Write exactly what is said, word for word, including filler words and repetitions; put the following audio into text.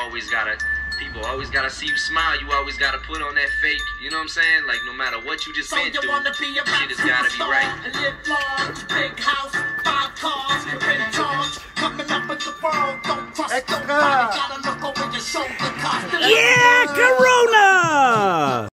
always gotta, people always gotta see you smile. You always gotta put on that fake, you know what I'm saying? Like, no matter what you just So been you through, wanna be a shit has gotta be right. and live large, big house, five cars, you're in charge. Coming up in the world, don't trust nobody. Gotta look over your shoulder, cause Yeah, Corona!